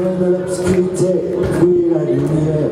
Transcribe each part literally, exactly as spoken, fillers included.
de l'obscurité, puis la lumière.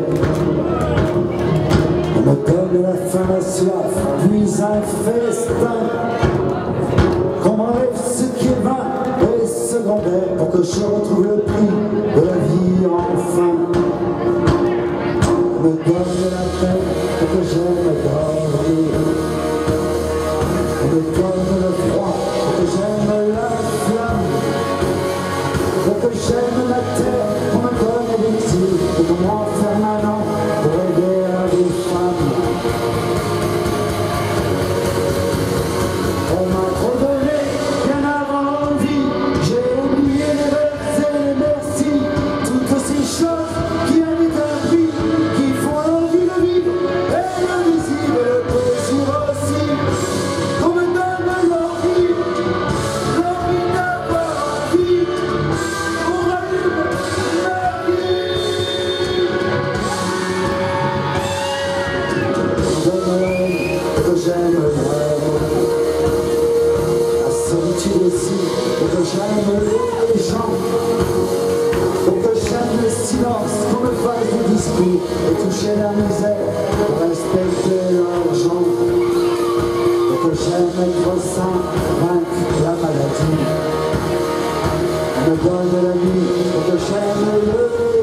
On me donne la faim, la soif, puis un festin. Qu'on m'enlève ce qui est vain et secondaire pour que je retrouve le prix de la vie enfin. On me donne la paix pour que j'aime dormir. On me donne le froid pour que j'aime la flamme. Pour que j'aime la terre, on me donne l'exil, pour que m'enferme maintenant pour aider à des femmes. On m'a trop donné bien avant l'envie, j'ai oublié les verbes et les merci, toutes ces choses qui invitent à la vie, qui font l'envie de vivre et l'invisible et le plaisir aussi. On me donne l'envie, l'envie d'avoir envie. Que j'aime l'amour, la solitude aussi, pour que j'aime les gens, pour que j'aime le silence, qu'on me fasse des discours et toucher la misère, pour respecter l'argent, pour que j'aime être sain, vaincre la maladie. On me donne la nuit, pour que j'aime le